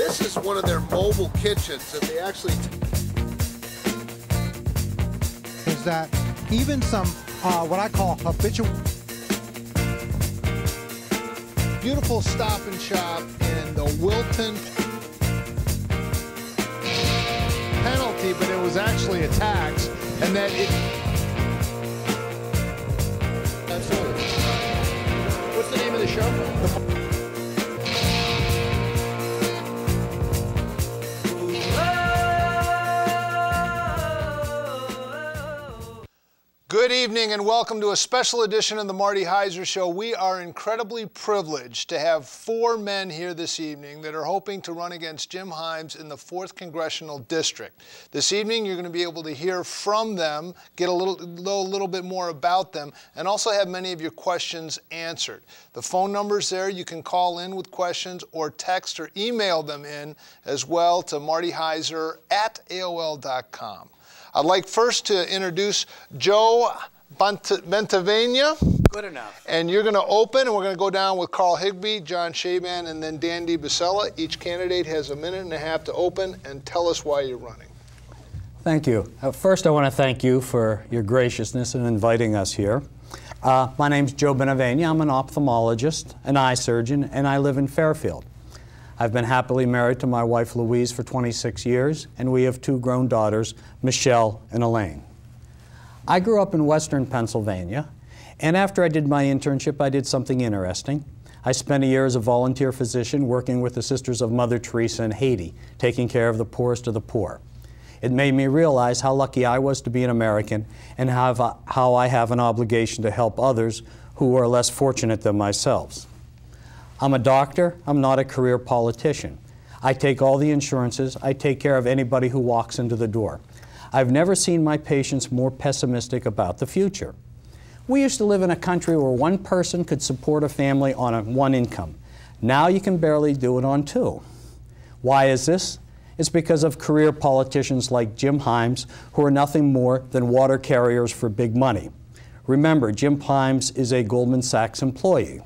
This is one of their mobile kitchens that they actually... Is that even some, what I call habitual... Beautiful Stop and Shop in the Wilton penalty, but it was actually a tax, and that it... Absolutely. What's the name of the show? Good evening and welcome to a special edition of the Marty Heiser Show. We are incredibly privileged to have 4 men here this evening that are hoping to run against Jim Himes in the 4th Congressional District. This evening you're going to be able to hear from them, get a little bit more about them, and also have many of your questions answered. The phone number's there. You can call in with questions or text or email them in as well to martyheiser@aol.com. I'd like first to introduce Joe Bentivegna. Good enough. And you're going to open, and we're going to go down with Carl Higbe, John Shabin, and then Dan Debicella. Each candidate has a minute and a half to open, and tell us why you're running. Thank you. First, I want to thank you for your graciousness in inviting us here. My name's Joe Bentivegna. I'm an ophthalmologist, an eye surgeon, and I live in Fairfield. I've been happily married to my wife Louise for 26 years, and we have 2 grown daughters, Michelle and Elaine. I grew up in Western Pennsylvania, and after I did my internship, I did something interesting. I spent a year as a volunteer physician working with the Sisters of Mother Teresa in Haiti, taking care of the poorest of the poor. It made me realize how lucky I was to be an American and how I have an obligation to help others who are less fortunate than myself. I'm a doctor. I'm not a career politician. I take all the insurances. I take care of anybody who walks into the door. I've never seen my patients more pessimistic about the future. We used to live in a country where one person could support a family on one income. Now you can barely do it on 2. Why is this? It's because of career politicians like Jim Himes, who are nothing more than water carriers for big money. Remember, Jim Himes is a Goldman Sachs employee.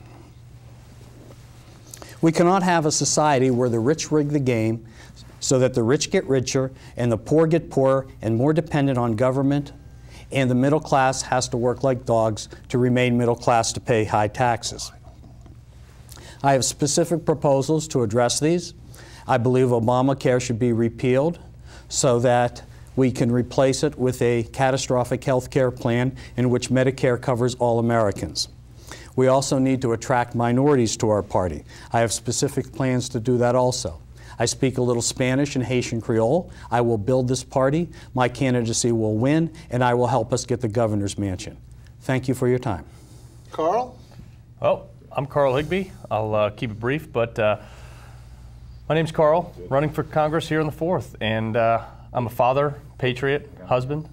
We cannot have a society where the rich rig the game so that the rich get richer and the poor get poorer and more dependent on government, and the middle class has to work like dogs to remain middle class to pay high taxes. I have specific proposals to address these. I believe Obamacare should be repealed so that we can replace it with a catastrophic health care plan in which Medicare covers all Americans. We also need to attract minorities to our party. I have specific plans to do that also. I speak a little Spanish and Haitian Creole. I will build this party. My candidacy will win, and I will help us get the governor's mansion. Thank you for your time. Carl? Well, I'm Carl Higbe. I'll keep it brief, but my name's Carl, running for Congress here in the 4th, and I'm a father, patriot, husband.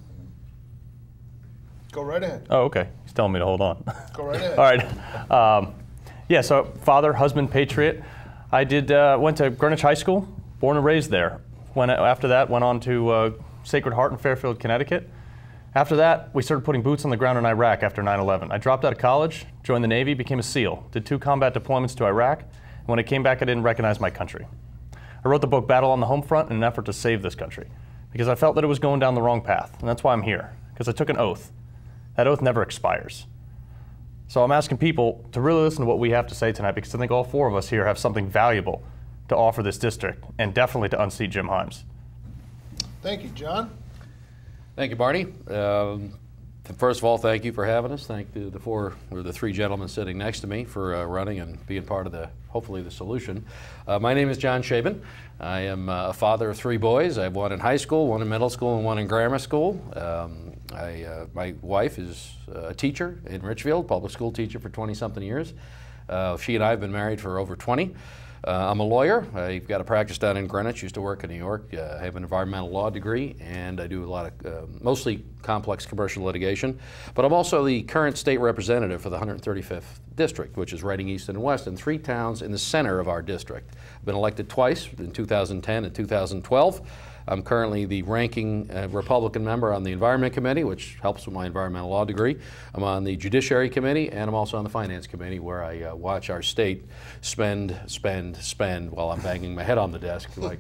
Go right ahead. Oh, okay. He's telling me to hold on. Go right ahead. All right. Yeah, so father, husband, patriot. I went to Greenwich High School, born and raised there. After that, went on to Sacred Heart in Fairfield, Connecticut. After that, we started putting boots on the ground in Iraq after 9/11. I dropped out of college, joined the Navy, became a SEAL, did 2 combat deployments to Iraq, and when I came back, I didn't recognize my country. I wrote the book Battle on the Home Front in an effort to save this country, because I felt that it was going down the wrong path, and that's why I'm here, because I took an oath. That oath never expires. So I'm asking people to really listen to what we have to say tonight, because I think all 4 of us here have something valuable to offer this district, and definitely to unseat Jim Himes. Thank you, John. Thank you, Marty. First of all, thank you for having us. Thank the 3 gentlemen sitting next to me for running and being part of hopefully the solution. My name is John Shabin. I am a father of 3 boys. I have 1 in high school, 1 in middle school, and 1 in grammar school. My wife is a teacher in Richfield, public school teacher for 20-something years. She and I have been married for over 20. I'm a lawyer. I've got a practice down in Greenwich, used to work in New York. I have an environmental law degree, and I do a lot of mostly complex commercial litigation. But I'm also the current state representative for the 135th District, which is Reading East and West, and 3 towns in the center of our district. I've been elected twice, in 2010 and 2012. I'm currently the ranking Republican member on the Environment Committee, which helps with my environmental law degree. I'm on the Judiciary Committee, and I'm also on the Finance Committee, where I watch our state spend while I'm banging my head on the desk, like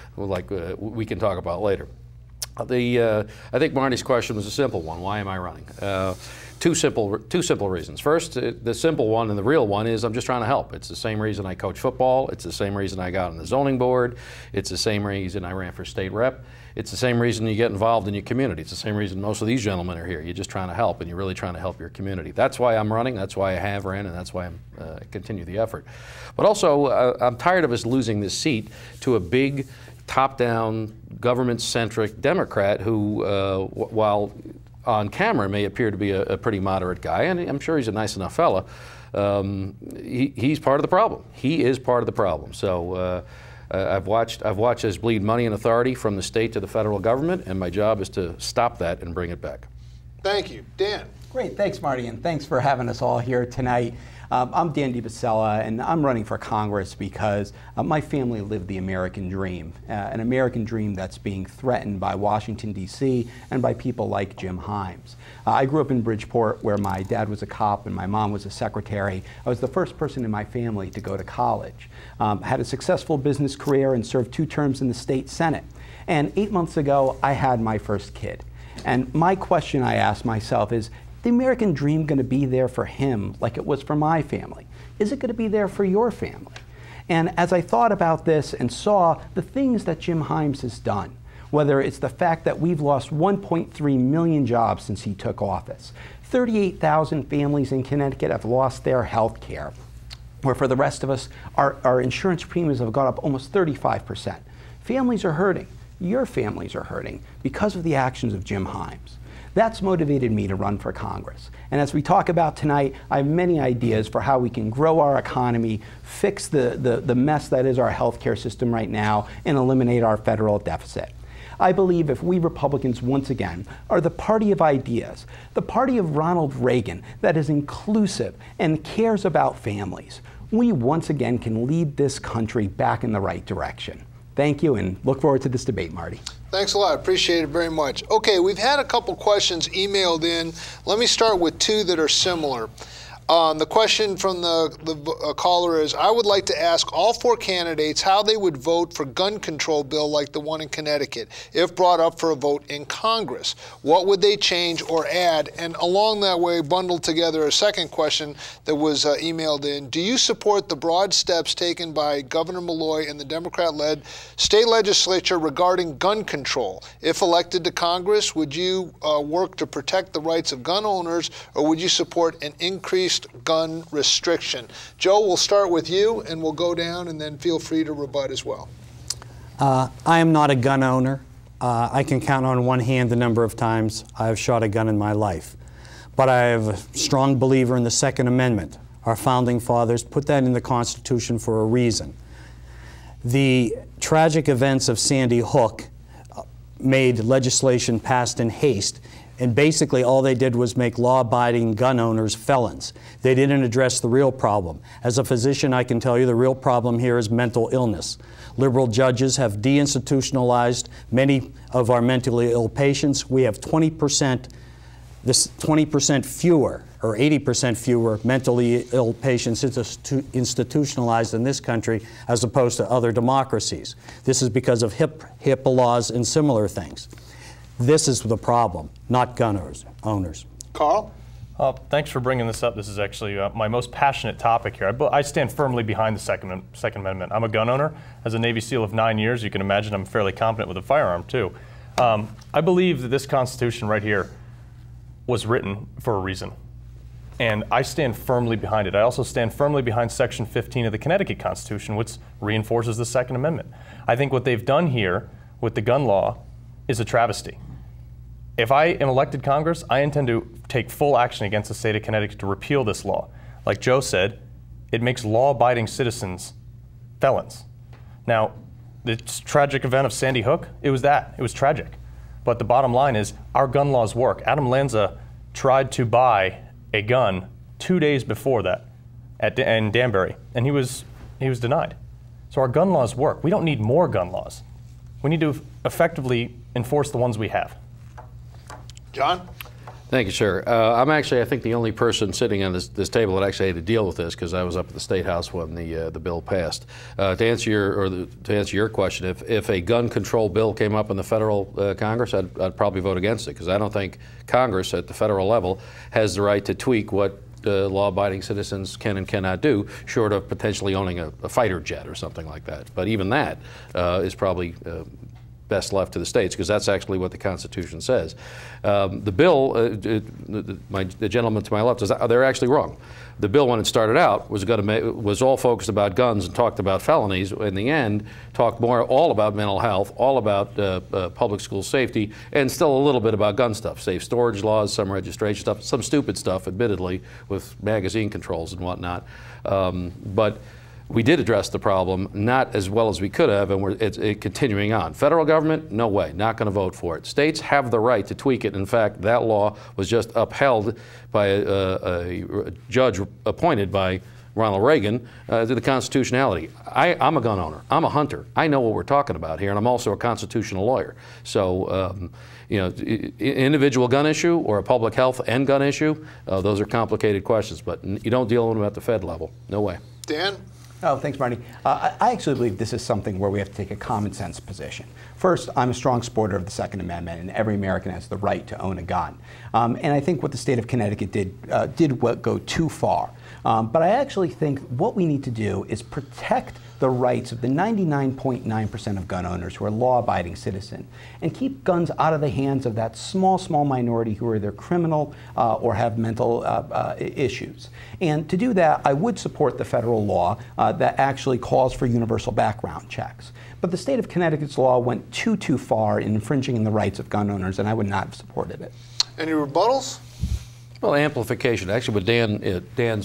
we can talk about later. I think Marty's question was a simple one. Why am I running? Two simple reasons. First, the simple one and the real one is I'm just trying to help. It's the same reason I coach football. It's the same reason I got on the zoning board. It's the same reason I ran for state rep. It's the same reason you get involved in your community. It's the same reason most of these gentlemen are here. You're just trying to help, and you're really trying to help your community. That's why I'm running. That's why I have ran, and that's why I continue the effort. But also, I'm tired of us losing this seat to a big, top-down, government-centric Democrat who, while on camera may appear to be a pretty moderate guy, and I'm sure he's a nice enough fella, he's part of the problem. He is part of the problem. So I've watched us bleed money and authority from the state to the federal government, and my job is to stop that and bring it back. Thank you. Dan. Great. Thanks, Marty, and thanks for having us all here tonight. I'm Dan Debicella, and I'm running for Congress because my family lived the American dream, an American dream that's being threatened by Washington, D.C., and by people like Jim Himes. I grew up in Bridgeport, where my dad was a cop and my mom was a secretary. I was the first person in my family to go to college. Had a successful business career and served 2 terms in the state Senate. And 8 months ago, I had my first kid. And my question I asked myself is, the American dream going to be there for him like it was for my family? Is it going to be there for your family? And as I thought about this and saw the things that Jim Himes has done, whether it's the fact that we've lost 1.3 million jobs since he took office, 38,000 families in Connecticut have lost their health care, where for the rest of us, our insurance premiums have gone up almost 35%. Families are hurting. Your families are hurting because of the actions of Jim Himes. That's motivated me to run for Congress. And as we talk about tonight, I have many ideas for how we can grow our economy, fix the mess that is our healthcare system right now, and eliminate our federal deficit. I believe if we Republicans once again are the party of ideas, the party of Ronald Reagan that is inclusive and cares about families, we once again can lead this country back in the right direction. Thank you, and look forward to this debate, Marty. Thanks a lot. Appreciate it very much. Okay, we've had a couple questions emailed in. Let me start with 2 that are similar. The question from the caller is, I would like to ask all 4 candidates how they would vote for gun control bill like the one in Connecticut, if brought up for a vote in Congress. What would they change or add? And along that way, bundled together a second question that was emailed in. Do you support the broad steps taken by Governor Malloy and the Democrat-led state legislature regarding gun control? If elected to Congress, would you work to protect the rights of gun owners, or would you support an increased gun restriction? Joe, we'll start with you, and we'll go down, and then feel free to rebut as well. I am not a gun owner. I can count on one hand the number of times I have shot a gun in my life. But I am a strong believer in the Second Amendment. Our founding fathers put that in the Constitution for a reason. The tragic events of Sandy Hook made legislation passed in haste, and basically all they did was make law-abiding gun owners felons. They didn't address the real problem. As a physician, I can tell you the real problem here is mental illness. Liberal judges have deinstitutionalized many of our mentally ill patients. We have 20% fewer or 80% fewer mentally ill patients institutionalized in this country as opposed to other democracies. This is because of HIPAA laws and similar things. This is the problem, not gun owners. Carl? Thanks for bringing this up. This is actually my most passionate topic here. I stand firmly behind the Second Amendment. I'm a gun owner. As a Navy SEAL of 9 years, you can imagine I'm fairly competent with a firearm, too. I believe that this Constitution right here was written for a reason. And I stand firmly behind it. I also stand firmly behind Section 15 of the Connecticut Constitution, which reinforces the Second Amendment. I think what they've done here with the gun law is a travesty. If I am elected Congress, I intend to take full action against the state of Connecticut to repeal this law. Like Joe said, it makes law-abiding citizens felons. Now, the tragic event of Sandy Hook, it was tragic. But the bottom line is our gun laws work. Adam Lanza tried to buy a gun 2 days before that in Danbury, and he was denied. So our gun laws work. We don't need more gun laws. We need to effectively enforce the ones we have. John? Thank you, sir. I'm actually, I think, the only person sitting on this table that actually had to deal with this, because I was up at the State House when the bill passed. To answer your question, if a gun control bill came up in the federal Congress, I'd probably vote against it, because I don't think Congress at the federal level has the right to tweak what law-abiding citizens can and cannot do, short of potentially owning a fighter jet or something like that. But even that is probably best left to the states, because that's actually what the Constitution says. The bill, the gentleman to my left, they're actually wrong. The bill, when it started out, was all focused about guns and talked about felonies. In the end, talked all about mental health, all about public school safety, and still a little bit about gun stuff, safe storage laws, some registration stuff, some stupid stuff, admittedly, with magazine controls and whatnot. But we did address the problem, not as well as we could have, and it's continuing on. Federal government, no way, not going to vote for it. States have the right to tweak it. In fact, that law was just upheld by a judge appointed by Ronald Reagan to the constitutionality. I'm a gun owner. I'm a hunter. I know what we're talking about here, and I'm also a constitutional lawyer. So, you know, individual gun issue or a public health and gun issue, those are complicated questions, but you don't deal with them at the Fed level. No way. Dan? Oh, thanks, Marty. I actually believe this is something where we have to take a common sense position. First, I'm a strong supporter of the Second Amendment, and every American has the right to own a gun. And I think what the state of Connecticut did go too far. But I actually think what we need to do is protect the rights of the 99.9% of gun owners who are law-abiding citizens, and keep guns out of the hands of that small minority who are either criminal or have mental issues. And to do that, I would support the federal law that actually calls for universal background checks. But the state of Connecticut's law went too far in infringing the rights of gun owners, and I would not have supported it. Any rebuttals? Well, amplification. Actually, what Dan's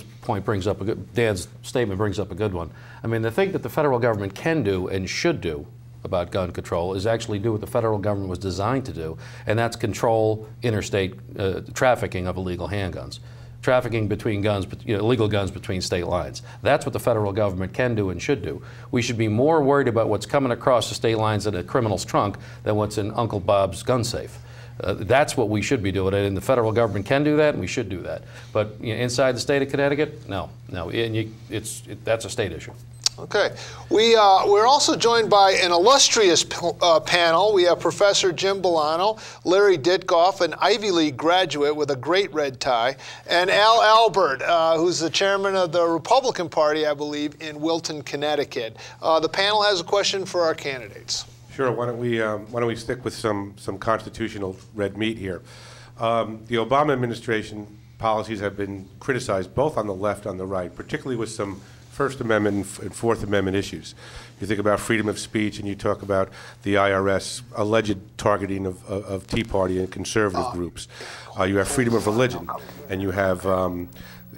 statement brings up a good one. I mean, the thing that the federal government can do and should do about gun control is actually do what the federal government was designed to do, and that's control interstate trafficking of illegal handguns. Trafficking between guns, illegal guns between state lines. That's what the federal government can do and should do. We should be more worried about what's coming across the state lines in a criminal's trunk than what's in Uncle Bob's gun safe. That's what we should be doing, and the federal government can do that, and we should do that. But inside the state of Connecticut, no, and that's a state issue. Okay. We're also joined by an illustrious panel. We have Professor Jim Bellano, Larry Ditkoff, an Ivy League graduate with a great red tie, and Alper, who's the chairman of the Republican Party, I believe, in Wilton, Connecticut. The panel has a question for our candidates. Sure. Why don't we stick with some constitutional red meat here? The Obama administration policies have been criticized both on the left and on the right, particularly with some First Amendment and Fourth Amendment issues. You think about freedom of speech, and you talk about the IRS alleged targeting of Tea Party and conservative groups. You have freedom of religion, and you have the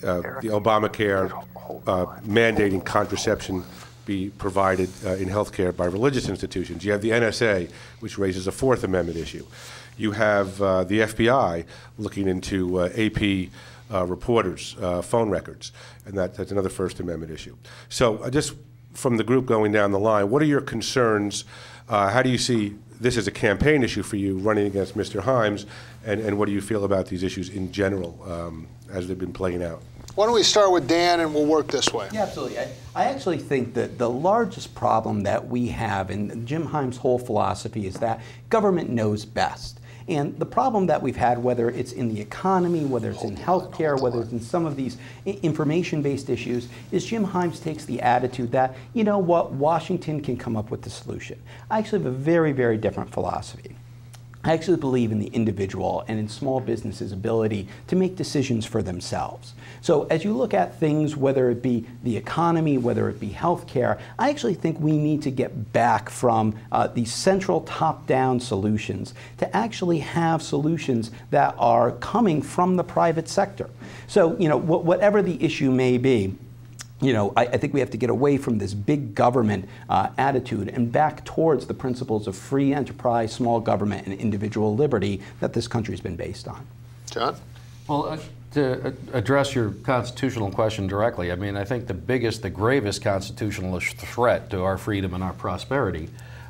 Obamacare mandating contraception be provided in healthcare by religious institutions. You have the NSA, which raises a Fourth Amendment issue. You have the FBI looking into AP reporters' phone records, and that's another First Amendment issue. So just from the group going down the line, what are your concerns? How do you see this as a campaign issue for you running against Mr. Heims, and what do you feel about these issues in general as they've been playing out? Why don't we start with Dan, and we'll work this way. Yeah, absolutely. I actually think that the largest problem that we have in Jim Heims' whole philosophy is that government knows best. And the problem that we've had, whether it's in the economy, whether it's in healthcare, whether it's in some of these information-based issues, is Jim Heims takes the attitude that, you know what, Washington can come up with the solution. I actually have a very, very different philosophy. I actually believe in the individual and in small businesses' ability to make decisions for themselves. So as you look at things, whether it be the economy, whether it be healthcare, I actually think we need to get back from these central top-down solutions to actually have solutions that are coming from the private sector. So, you know, whatever the issue may be, you know, I think we have to get away from this big government attitude and back towards the principles of free enterprise, small government, and individual liberty that this country's been based on. John? Well, to address your constitutional question directly, I mean, I think the gravest constitutional threat to our freedom and our prosperity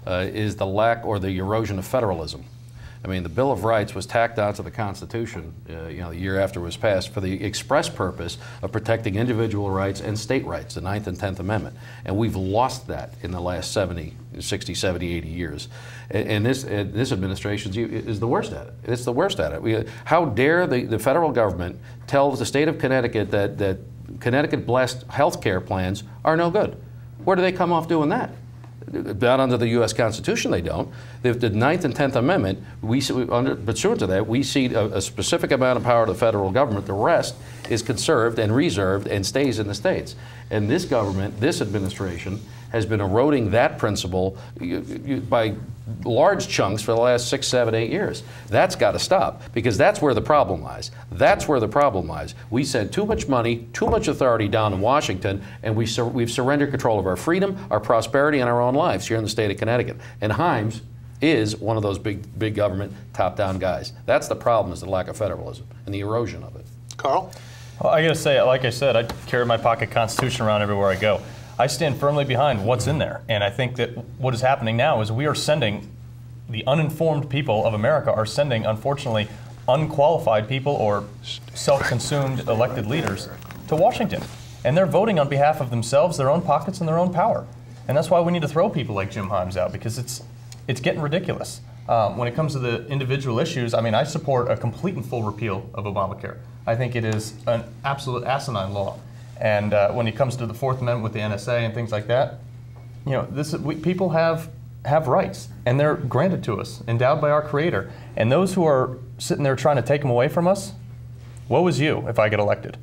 is the lack or the erosion of federalism. I mean, the Bill of Rights was tacked onto the Constitution, the year after it was passed, for the express purpose of protecting individual rights and state rights, the 9th and 10th Amendment. And we've lost that in the last 60, 70, 80 years. And this administration is the worst at it. It's the worst at it. How dare the federal government tell the state of Connecticut that Connecticut-blessed health care plans are no good? Where do they come off doing that? Not under the U.S. Constitution, they don't. The 9th and 10th Amendment, pursuant to that, we cede a specific amount of power to the federal government. The rest is conserved and reserved and stays in the states. And this government, this administration, has been eroding that principle by large chunks for the last 6, 7, 8 years. That's got to stop, because that's where the problem lies. That's where the problem lies. We send too much money, too much authority down in Washington, and we've surrendered control of our freedom, our prosperity, and our own lives here in the state of Connecticut. And Heims is one of those big government, top-down guys. That's the problem, is the lack of federalism and the erosion of it. Carl? Well, I got to say, like I said, I carry my pocket Constitution around everywhere I go. I stand firmly behind what's in there, and I think that what is happening now is we are sending, the uninformed people of America are sending, unfortunately, unqualified people or self-consumed elected leaders to Washington. And they're voting on behalf of themselves, their own pockets, and their own power. And that's why we need to throw people like Jim Heims out, because it's getting ridiculous. When it comes to the individual issues, I mean, I support a complete and full repeal of Obamacare. I think it is an absolute asinine law. And when it comes to the Fourth Amendment with the NSA and things like that, you know, people have rights, and they're granted to us, endowed by our Creator. And those who are sitting there trying to take them away from us, woe is you if I get elected.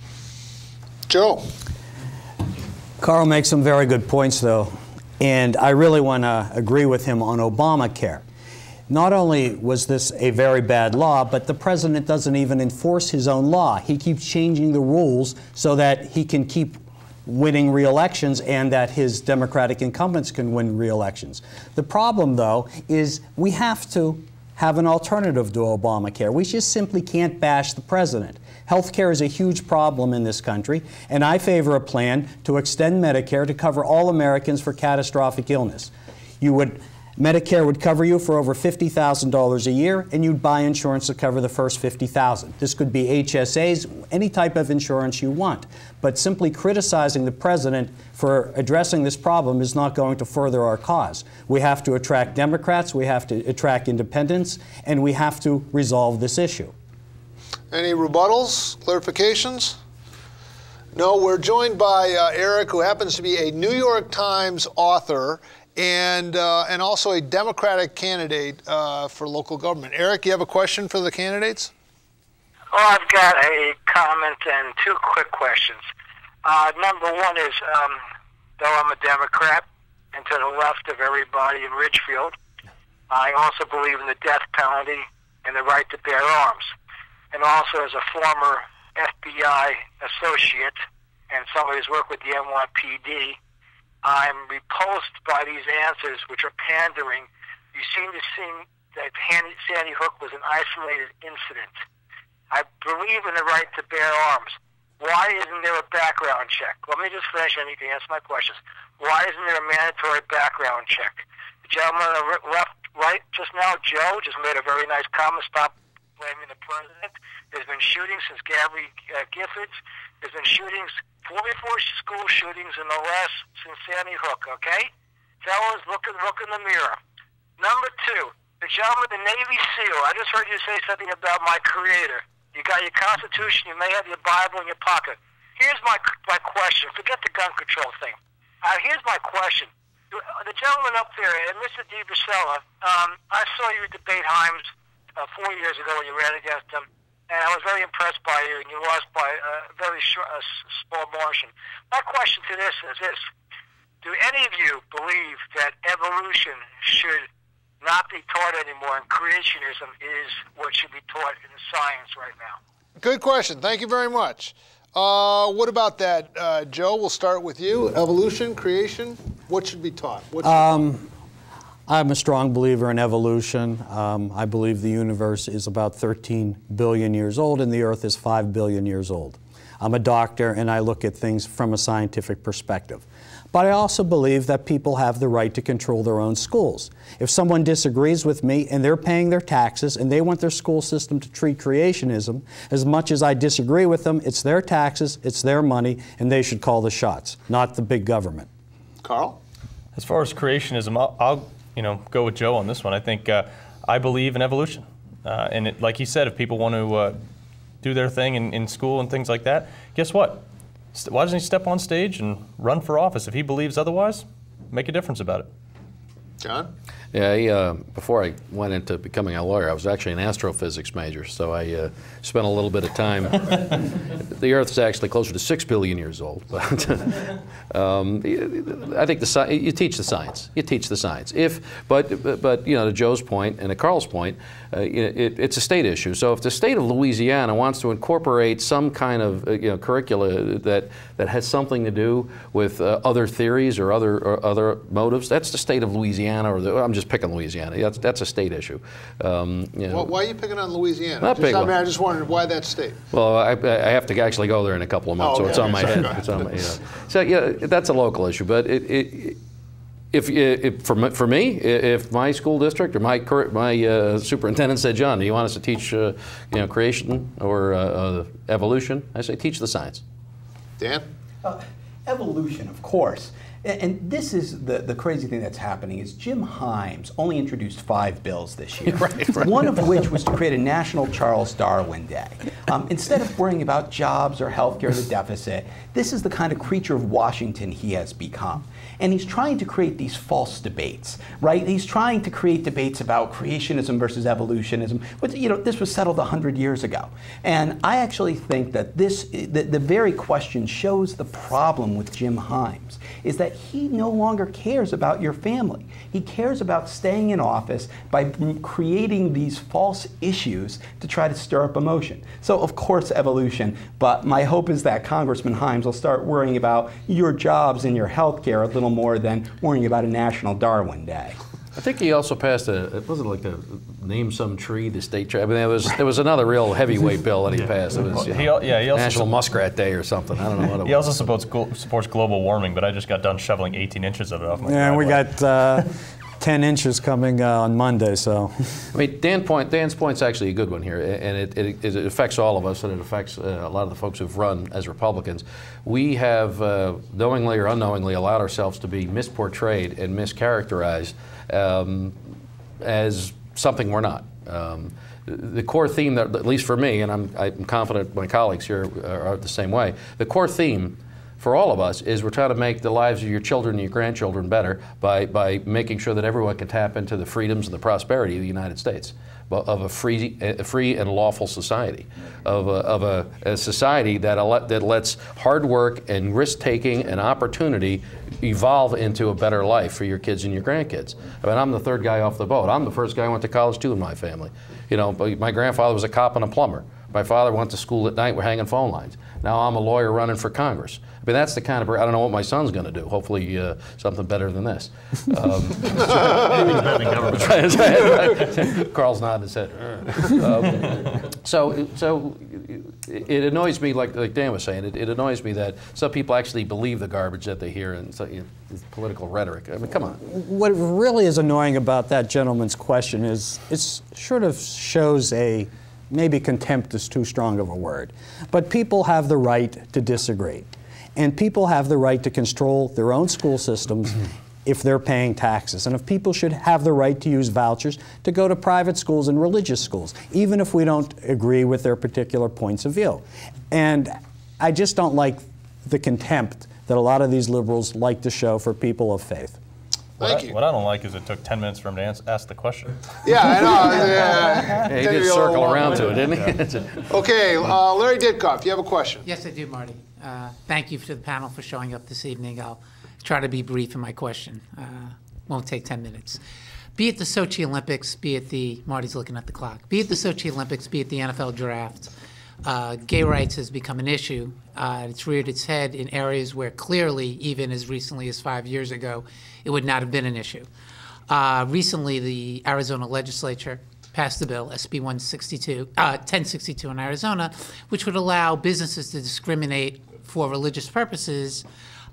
Joe. Carl makes some very good points, though, and I really want to agree with him on Obamacare. Not only was this a very bad law, but the president doesn't even enforce his own law. He keeps changing the rules so that he can keep winning re-elections and that his Democratic incumbents can win re-elections. The problem, though, is we have to have an alternative to Obamacare. We just simply can't bash the president. Healthcare is a huge problem in this country, and I favor a plan to extend Medicare to cover all Americans for catastrophic illness. Medicare would cover you for over $50,000 a year, and you'd buy insurance to cover the first $50,000. This could be HSAs, any type of insurance you want. But simply criticizing the president for addressing this problem is not going to further our cause. We have to attract Democrats, we have to attract independents, and we have to resolve this issue. Any rebuttals, clarifications? No, we're joined by Eric, who happens to be a New York Times author and also a Democratic candidate for local government. Eric, you have a question for the candidates? Oh, I've got a comment and two quick questions. Number one is, though I'm a Democrat and to the left of everybody in Ridgefield, I also believe in the death penalty and the right to bear arms. And also as a former FBI associate and somebody who's worked with the NYPD, I'm repulsed by these answers, which are pandering. You seem to think that Sandy Hook was an isolated incident. I believe in the right to bear arms. Why isn't there a background check? Let me just finish and you can answer my questions. Why isn't there a mandatory background check? The gentleman on the right just now, Joe, just made a very nice comment. Stop blaming the president. There's been shootings since Gabby Giffords. There's been shootings, 44 school shootings since Sandy Hook, okay? Fellas, look in the mirror. Number two, the gentleman, the Navy SEAL, I just heard you say something about my Creator. You got your Constitution, you may have your Bible in your pocket. Here's my question. Forget the gun control thing. Here's my question. The gentleman up there, Mr. Debicella, I saw you debate Heims 4 years ago when you ran against him. And I was very impressed by you, and you lost by a very small margin. My question to this is this. Do any of you believe that evolution should not be taught anymore, and creationism is what should be taught in science right now? Good question. Thank you very much. What about that, Joe? We'll start with you. Evolution, creation, what should be taught? I'm a strong believer in evolution. I believe the universe is about 13 billion years old and the Earth is 5 billion years old. I'm a doctor and I look at things from a scientific perspective. But I also believe that people have the right to control their own schools. If someone disagrees with me and they're paying their taxes and they want their school system to treat creationism, as much as I disagree with them, it's their taxes, it's their money, and they should call the shots, not the big government. Carl? As far as creationism, I'll go with Joe on this one. I think I believe in evolution. And like he said, if people want to do their thing in school and things like that, guess what? Why doesn't he step on stage and run for office? If he believes otherwise, make a difference about it. John? Yeah, before I went into becoming a lawyer, I was actually an astrophysics major, so I spent a little bit of time. The Earth is actually closer to 6 billion years old, but I think you teach the science. You teach the science. But to Joe's point and to Carl's point, it's a state issue. So if the state of Louisiana wants to incorporate some kind of curricula that has something to do with other theories or other motives, that's the state of Louisiana, I'm just picking Louisiana. That's a state issue. Well, why are you picking on Louisiana? Not picking. I just wondered why that state. Well, I have to actually go there in a couple of months, so it's on my head. It's on my, So that's a local issue. But for me, if my school district or my superintendent said, John, do you want us to teach creation or evolution? I say teach the science. Dan? Evolution, of course. And this is the crazy thing that's happening is Jim Himes only introduced 5 bills this year, right. One of which was to create a National Charles Darwin Day. Instead of worrying about jobs or health care, the deficit, this is the kind of creature of Washington he has become. And he's trying to create these false debates, right? He's trying to create debates about creationism versus evolutionism. But this was settled 100 years ago. And I actually think that the very question shows the problem with Jim Himes, is that he no longer cares about your family. He cares about staying in office by creating these false issues to try to stir up emotion. So of course evolution, but my hope is that Congressman Himes will start worrying about your jobs and your health care a little more than worrying about a National Darwin Day. I think he also passed wasn't it like a name some tree, the state tree? I mean, there was another real heavyweight bill that he passed. It was he also National Muskrat Day or something. I don't know what it was. He also supports global warming, but I just got done shoveling 18 inches of it off my Yeah, and we driveway. got 10 inches coming on Monday, so. I mean, Dan's point's actually a good one here, and it affects all of us, and it affects a lot of the folks who've run as Republicans. We have, knowingly or unknowingly, allowed ourselves to be misportrayed and mischaracterized as something we're not. The core theme, that, at least for me, and I'm confident my colleagues here are the same way, the core theme for all of us is we're trying to make the lives of your children and your grandchildren better by making sure that everyone can tap into the freedoms and the prosperity of the United States, of a free and lawful society, of a society that lets hard work and risk-taking and opportunity evolve into a better life for your kids and your grandkids. I mean, I'm the third guy off the boat. I'm the first guy who went to college too in my family. My grandfather was a cop and a plumber. My father went to school at night. We're hanging phone lines. Now I'm a lawyer running for Congress. I mean, that's the kind of, I don't know what my son's going to do. Hopefully something better than this. Carl's nodding his head. So it annoys me, like Dan was saying, it annoys me that some people actually believe the garbage that they hear and it's political rhetoric. I mean, come on. What really is annoying about that gentleman's question is it sort of shows maybe contempt is too strong of a word, but people have the right to disagree. And people have the right to control their own school systems if they're paying taxes. And if people should have the right to use vouchers to go to private schools and religious schools, even if we don't agree with their particular points of view. And I just don't like the contempt that a lot of these liberals like to show for people of faith. Thank you. What I don't like is it took 10 minutes for him to ask the question. Yeah, I know. He did circle around to it, didn't he? Okay, Larry Ditkoff, you have a question? Yes, I do, Marty. Thank you to the panel for showing up this evening. I'll try to be brief in my question. Won't take 10 minutes. Be it the Sochi Olympics, be it Marty's looking at the clock, be it the Sochi Olympics, be it the NFL draft, gay rights has become an issue. It's reared its head in areas where clearly, even as recently as 5 years ago, it would not have been an issue. Recently, the Arizona legislature passed the bill, SB 1062 in Arizona, which would allow businesses to discriminate for religious purposes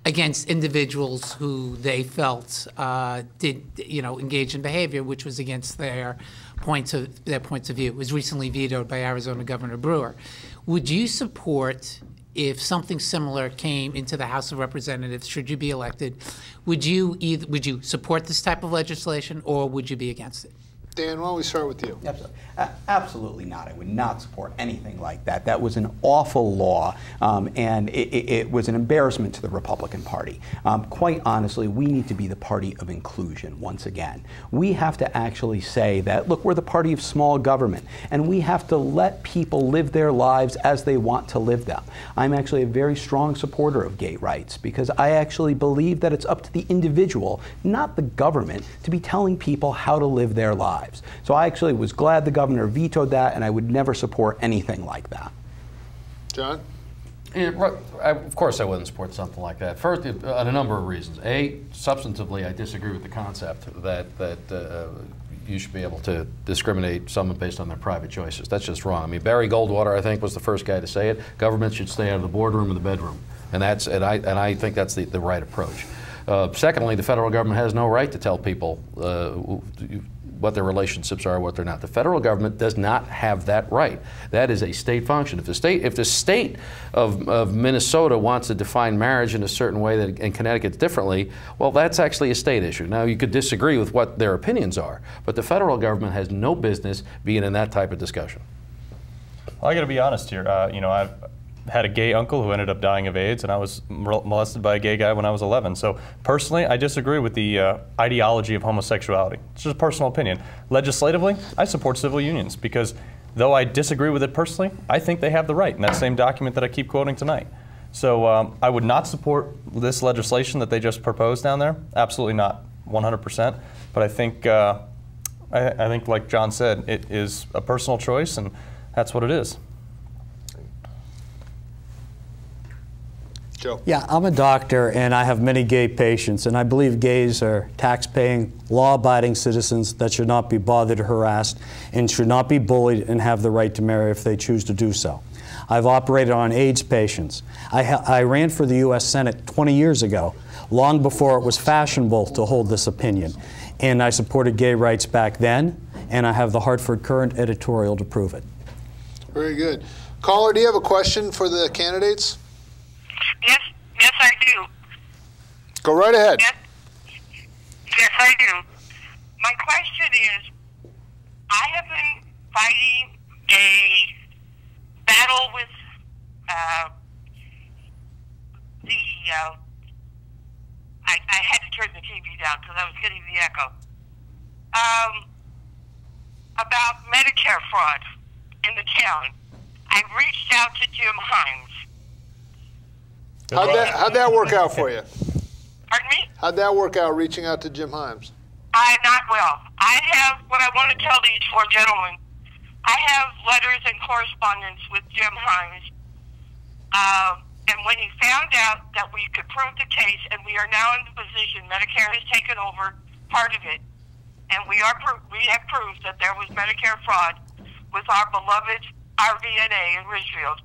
against individuals who they felt did, engage in behavior which was against their points of view. It was recently vetoed by Arizona Governor Brewer. Would you support, if something similar came into the House of Representatives, should you be elected, would you support this type of legislation, or would you be against it? Dan, why don't we start with you? Absolutely not. I would not support anything like that. That was an awful law, and it was an embarrassment to the Republican Party. Quite honestly, we need to be the party of inclusion once again. We have to actually say that, look, we're the party of small government, and we have to let people live their lives as they want to live them. I'm actually a very strong supporter of gay rights because I actually believe that it's up to the individual, not the government, to be telling people how to live their lives. So I actually was glad the governor vetoed that, and I would never support anything like that. John? Yeah, of course I wouldn't support something like that. First, on a number of reasons. A, substantively, I disagree with the concept that you should be able to discriminate someone based on their private choices. That's just wrong. I mean, Barry Goldwater, I think, was the first guy to say it. Government should stay out of the boardroom and the bedroom, and I think that's the right approach. Secondly, the federal government has no right to tell people what their relationships are, what they're not. The federal government does not have that right. That is a state function. If the state of Minnesota wants to define marriage in a certain way that in Connecticut differently, well, that's actually a state issue. Now, you could disagree with what their opinions are, but the federal government has no business being in that type of discussion. Well, I got to be honest here. I've had a gay uncle who ended up dying of AIDS, and I was molested by a gay guy when I was 11. So personally, I disagree with the ideology of homosexuality. It's just a personal opinion. Legislatively, I support civil unions because though I disagree with it personally, I think they have the right in that same document that I keep quoting tonight. So I would not support this legislation that they just proposed down there. Absolutely not, 100%. But I think, like John said, it is a personal choice, and that's what it is. Joe. Yeah, I'm a doctor and I have many gay patients, and I believe gays are tax-paying, law-abiding citizens that should not be bothered or harassed and should not be bullied and have the right to marry if they choose to do so. I've operated on AIDS patients. I ran for the U.S. Senate 20 years ago, long before it was fashionable to hold this opinion, and I supported gay rights back then, and I have the Hartford Courant editorial to prove it. Very good. Caller, do you have a question for the candidates? Yes, I do. Go right ahead. Yes, I do. My question is, I have been fighting a battle with I had to turn the TV down because I was getting the echo. About Medicare fraud in the town. I reached out to Jim Heims. How'd that work out for you? Pardon me? How'd that work out, reaching out to Jim Heims? Not well. I have, what I want to tell these four gentlemen, I have letters and correspondence with Jim Heims. And when he found out that we could prove the case, and we are now in the position, Medicare has taken over part of it, and we have proved that there was Medicare fraud with our beloved RVNA in Ridgefield.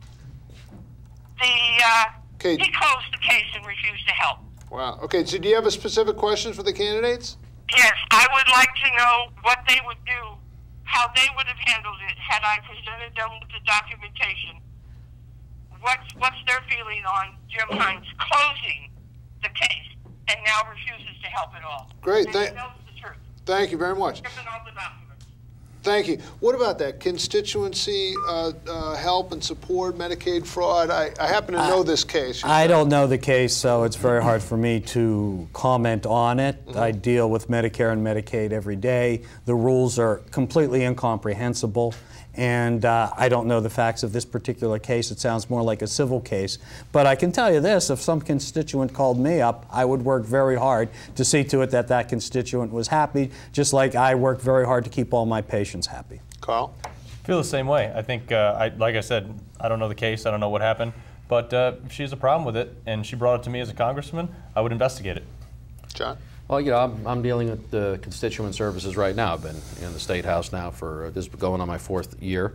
He closed the case and refused to help. Wow. Okay, so do you have a specific question for the candidates? Yes, I would like to know what they would do, how they would have handled it had I presented them with the documentation. What's their feeling on Jim Heims closing the case and now refuses to help at all? Great. And he knows the truth. Thank you very much. Given all the documents. Thank you. What about that constituency help and support Medicaid fraud? I happen to know this case. I don't know the case, so it's very hard for me to comment on it. Mm-hmm. I deal with Medicare and Medicaid every day. The rules are completely incomprehensible, and I don't know the facts of this particular case. It sounds more like a civil case. But I can tell you this, if some constituent called me up, I would work very hard to see to it that that constituent was happy, just like I work very hard to keep all my patients happy. Carl? I feel the same way. I think, like I said, I don't know the case, I don't know what happened, but if she has a problem with it and she brought it to me as a congressman, I would investigate it. John? Well, you know, I'm dealing with the constituent services right now. I've been in the State House now for this is going on my 4th year.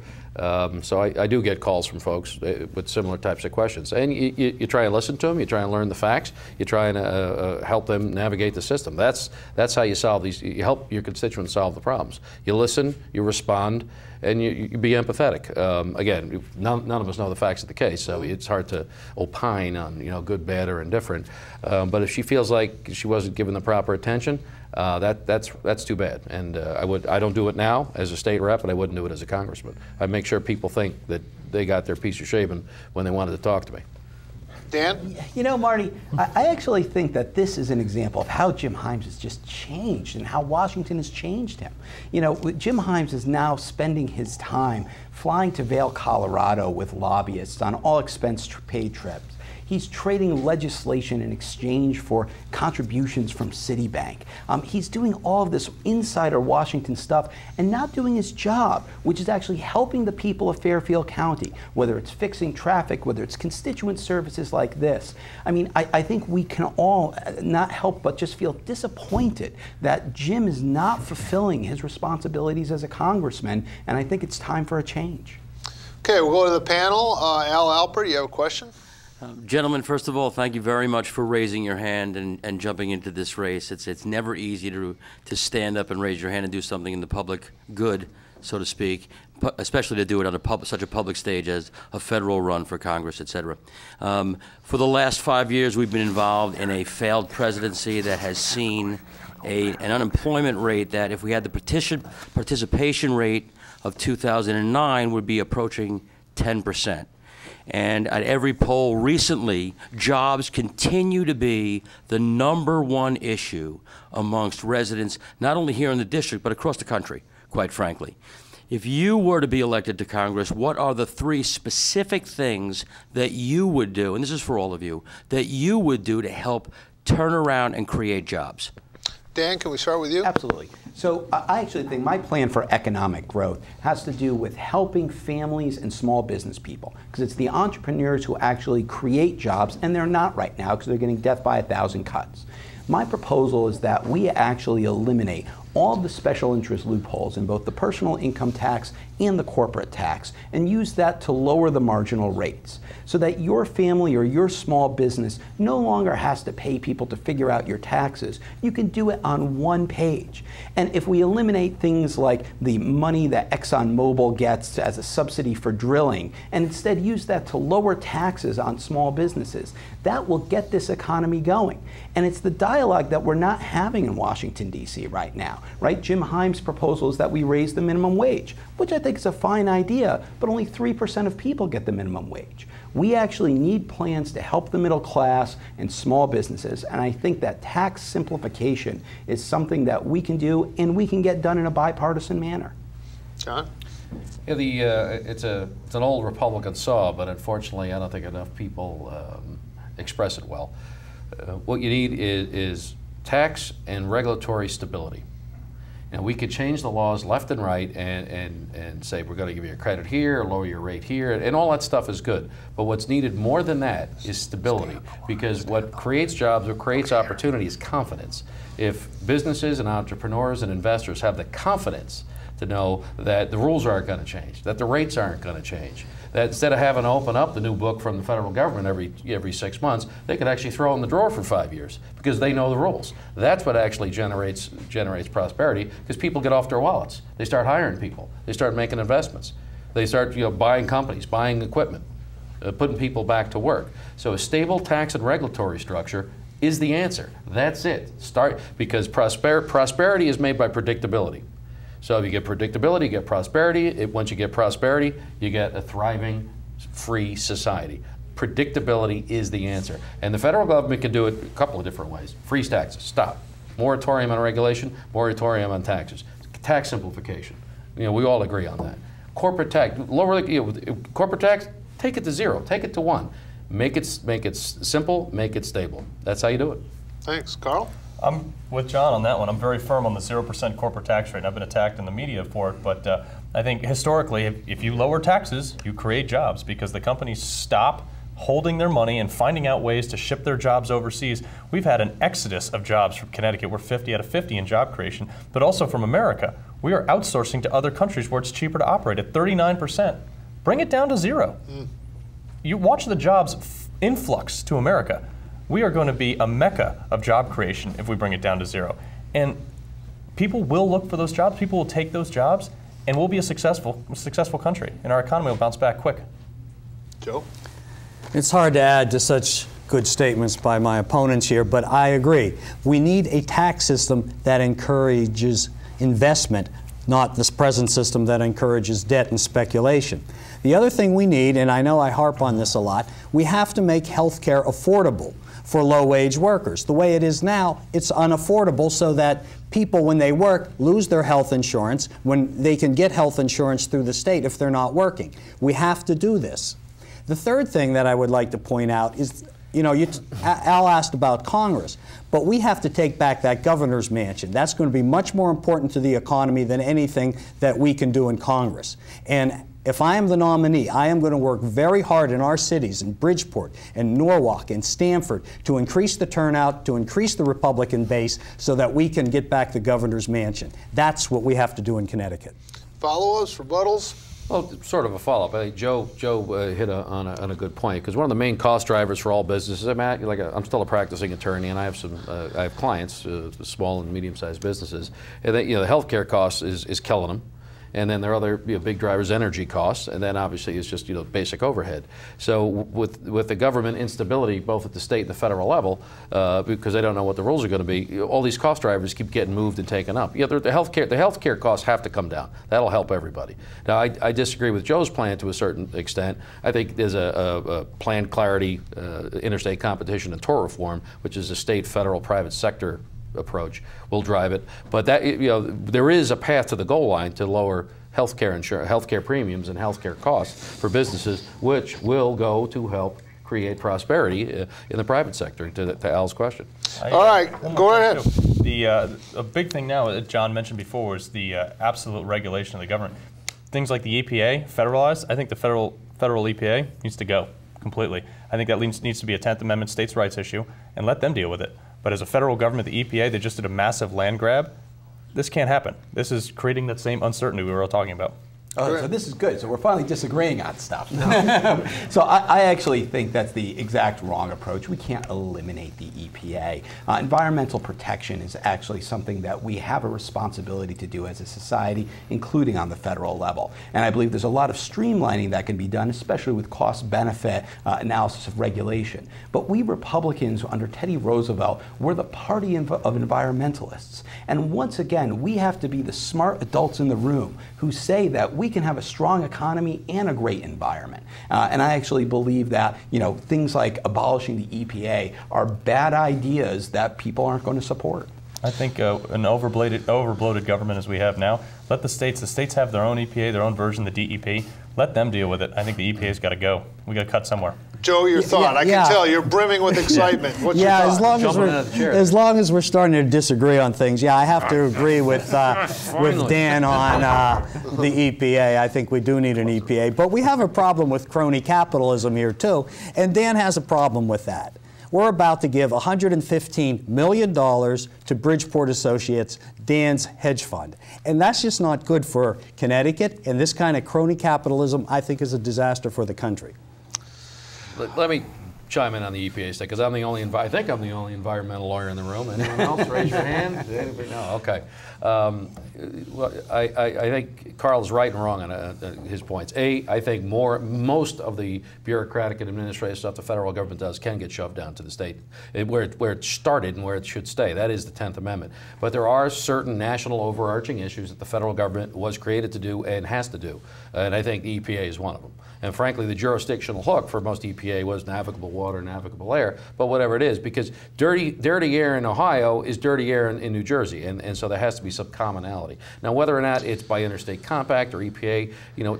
So I do get calls from folks with similar types of questions. And you try and listen to them, you try and learn the facts, you try and help them navigate the system. That's how you solve these, you help your constituents solve the problems. You listen, you respond, and you be empathetic. Again, none of us know the facts of the case, so it's hard to opine on, you know, good, bad, or indifferent. But if she feels like she wasn't given the proper attention, that's too bad. And I don't do it now as a state rep, and I wouldn't do it as a congressman. I make sure people think that they got their piece of shaving when they wanted to talk to me. Dan? You know, Marty, I actually think that this is an example of how Jim Himes has just changed and how Washington has changed him. You know, Jim Himes is now spending his time flying to Vail, Colorado with lobbyists on all expense paid trips. He's trading legislation in exchange for contributions from Citibank. He's doing all of this insider Washington stuff and not doing his job, which is actually helping the people of Fairfield County, whether it's fixing traffic, whether it's constituent services like this. I mean, I think we can all not help but just feel disappointed that Jim is not fulfilling his responsibilities as a congressman, and I think it's time for a change. Okay, we'll go to the panel. Al Alper, you have a question? Gentlemen, first of all, thank you very much for raising your hand and jumping into this race. It's never easy to stand up and raise your hand and do something in the public good, so to speak, especially to do it on such a public stage as a federal run for Congress, et cetera. For the last 5 years, we've been involved in a failed presidency that has seen an unemployment rate that, if we had the participation rate of 2009, would be approaching 10%. And at every poll recently, jobs continue to be the #1 issue amongst residents, not only here in the district, but across the country, quite frankly. If you were to be elected to Congress, what are the 3 specific things that you would do, and this is for all of you, that you would do to help turn around and create jobs? Dan, can we start with you? Absolutely. So I actually think my plan for economic growth has to do with helping families and small business people, because it's the entrepreneurs who actually create jobs, and they're not right now because they're getting death by 1,000 cuts. My proposal is that we actually eliminate all the special interest loopholes in both the personal income tax and the corporate tax and use that to lower the marginal rates so that your family or your small business no longer has to pay people to figure out your taxes. You can do it on one page. And if we eliminate things like the money that ExxonMobil gets as a subsidy for drilling and instead use that to lower taxes on small businesses, that will get this economy going. And it's the dialogue that we're not having in Washington, D.C. right now. Right? Jim Himes' proposal is that we raise the minimum wage, which I think is a fine idea, but only 3% of people get the minimum wage. We actually need plans to help the middle class and small businesses, and I think that tax simplification is something that we can do and we can get done in a bipartisan manner. John? Yeah, it's an old Republican saw, but unfortunately I don't think enough people express it well. What you need is tax and regulatory stability. And we could change the laws left and right and say we're going to give you a credit here, lower your rate here, and all that stuff is good. But what's needed more than that is stability, because what creates jobs or creates opportunity is confidence. If businesses and entrepreneurs and investors have the confidence to know that the rules aren't going to change, that the rates aren't going to change, that instead of having to open up the new book from the federal government every 6 months, they could actually throw it in the drawer for 5 years because they know the rules. That's what actually generates prosperity, because people get off their wallets. They start hiring people. They start making investments. They start buying companies, buying equipment, putting people back to work. So a stable tax and regulatory structure is the answer. That's it. Because prosperity is made by predictability. So if you get predictability, you get prosperity. Once you get prosperity, you get a thriving, free society. Predictability is the answer. And the federal government can do it a couple of different ways. Freeze taxes, stop. Moratorium on regulation, moratorium on taxes. Tax simplification. We all agree on that. Corporate tax, corporate tax, take it to 0, take it to 1. Make it simple, make it stable. That's how you do it. Thanks. Carl? I'm with John on that one. I'm very firm on the 0% corporate tax rate. I've been attacked in the media for it, but I think historically, if you lower taxes, you create jobs, because the companies stop holding their money and finding out ways to ship their jobs overseas. We've had an exodus of jobs from Connecticut. We're 50 out of 50 in job creation, but also from America. We are outsourcing to other countries where it's cheaper to operate at 39%. Bring it down to 0. You watch the jobs influx to America. We are going to be a mecca of job creation if we bring it down to 0. And people will look for those jobs, people will take those jobs, and we'll be a successful country, and our economy will bounce back quick. Joe? It's hard to add to such good statements by my opponents here, but I agree. We need a tax system that encourages investment, not this present system that encourages debt and speculation. The other thing we need, and I know I harp on this a lot, we have to make health care affordable for low-wage workers. The way it is now, it's unaffordable, so that people, when they work, lose their health insurance when they can get health insurance through the state if they're not working. We have to do this. The third thing that I would like to point out is, you know, Al asked about Congress, but we have to take back that governor's mansion. That's going to be much more important to the economy than anything that we can do in Congress. And if I am the nominee, I am going to work very hard in our cities, in Bridgeport, and Norwalk, and Stamford, to increase the turnout, to increase the Republican base, so that we can get back the governor's mansion. That's what we have to do in Connecticut. Follow-ups, rebuttals? Well, sort of a follow-up. I think Joe hit on a good point, because one of the main cost drivers for all businesses, I'm still a practicing attorney, and I have clients, small and medium-sized businesses, and the healthcare cost is killing them. And then there are other big drivers, energy costs, and then obviously it's just basic overhead. So with the government instability, both at the state and the federal level, because they don't know what the rules are going to be, all these cost drivers keep getting moved and taken up. The healthcare costs have to come down. That'll help everybody. Now I disagree with Joe's plan to a certain extent. I think there's a planned clarity, interstate competition and tort reform, which is a state, federal, private sector approach, will drive it. But that there is a path to the goal line to lower healthcare premiums and healthcare costs for businesses, which will go to help create prosperity in the private sector. To Al's question. All right, go ahead. A big thing now that John mentioned before is the absolute regulation of the government. Things like the EPA federalized. I think the federal EPA needs to go completely. I think that needs to be a 10th Amendment states' rights issue, and let them deal with it. But as a federal government, the EPA, they just did a massive land grab. This can't happen. This is creating that same uncertainty we were all talking about. Oh, so this is good. So we're finally disagreeing on stuff. So I actually think that's the exact wrong approach. We can't eliminate the EPA. Environmental protection is actually something that we have a responsibility to do as a society, including on the federal level. And I believe there's a lot of streamlining that can be done, especially with cost-benefit analysis of regulation. But we Republicans under Teddy Roosevelt were the party of environmentalists. And once again, we have to be the smart adults in the room who say that we can have a strong economy and a great environment. And I actually believe that things like abolishing the EPA are bad ideas that people aren't going to support. I think an overbloated government as we have now, let the states have their own EPA, their own version, the DEP. Let them deal with it. I think the EPA's got to go. We got to cut somewhere. Joe, your thought. I can tell you're brimming with excitement. What's your thought? As long as we're starting to disagree on things, I have to agree with Dan on the EPA. I think we do need an EPA, but we have a problem with crony capitalism here too, and Dan has a problem with that. We're about to give $115 million to Bridgeport Associates, Dan's hedge fund. And that's just not good for Connecticut, and this kind of crony capitalism, I think, is a disaster for the country. Let me chime in on the EPA stuff, because I think I'm the only environmental lawyer in the room. Anyone else? Raise your hand. Anybody? No. Okay. Well, I think Carl's right and wrong on his points. I think most of the bureaucratic and administrative stuff the federal government does can get shoved down to the state, where it started and where it should stay. That is the 10th Amendment. But there are certain national overarching issues that the federal government was created to do and has to do, and I think the EPA is one of them. And frankly, the jurisdictional hook for most EPA was navigable water, navigable air, but whatever it is, because dirty air in Ohio is dirty air in New Jersey, and so there has to be some commonality. Now, whether or not it's by interstate compact or EPA,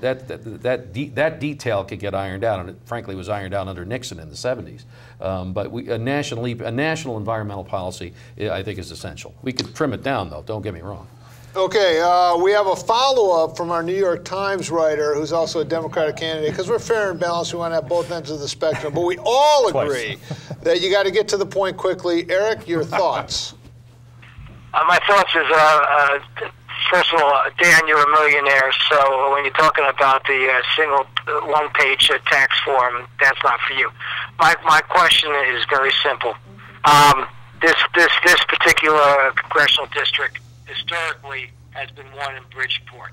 that detail could get ironed out, and it frankly was ironed out under Nixon in the 70s. But a national environmental policy, I think, is essential. We could trim it down, though. Don't get me wrong. Okay, we have a follow-up from our New York Times writer, who's also a Democratic candidate, because we're fair and balanced. We want to have both ends of the spectrum. But we all agree that you got to get to the point quickly. Eric, your thoughts? My thoughts is, first of all, Dan, you're a millionaire, so when you're talking about the single one-page tax form, that's not for you. My question is very simple. This particular congressional district historically has been won in Bridgeport.